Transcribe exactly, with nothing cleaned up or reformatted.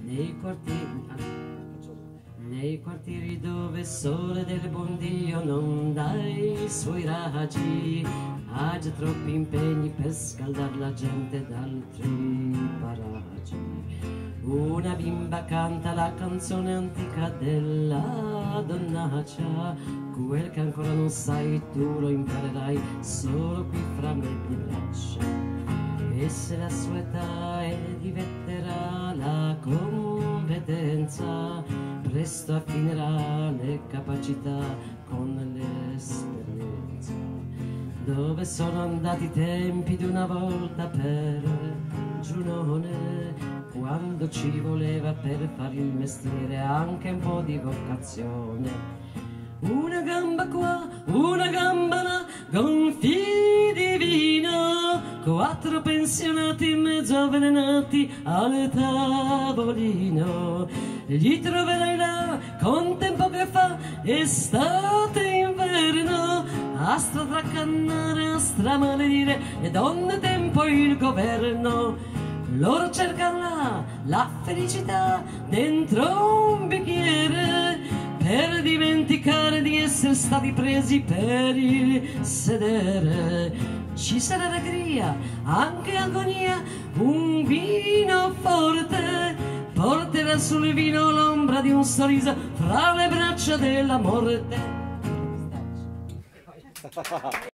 nei quartieri, nei quartieri dove il sole del buon Dio non dà i suoi raggi, ha già troppi impegni per scaldare la gente d'altri paraggi. Una bimba canta la canzone antica della donnaccia, quel che ancora non sai tu lo imparerai solo qui fra me e le braccia. E se la sua età è diventerà la competenza, presto affinerà le capacità con l'esperienza. Dove sono andati i tempi di una volta per Giunone, quando ci voleva per fare il mestiere anche un po' di vocazione? Una gamba qua, una gamba là, gonfi di vino, quattro pensionati in mezzo avvelenati al tavolino. Gli troverai là con tempo che fa estate e inverno, a stratracannare, a stramaledire e donne tempo il governo. Loro cercano là la felicità dentro un bicchiere, per dimenticare di essere stati presi per il sedere. Ci sarà allegria, anche agonia, un vino forte porterà sul vino l'ombra di un sorriso fra le braccia della morte.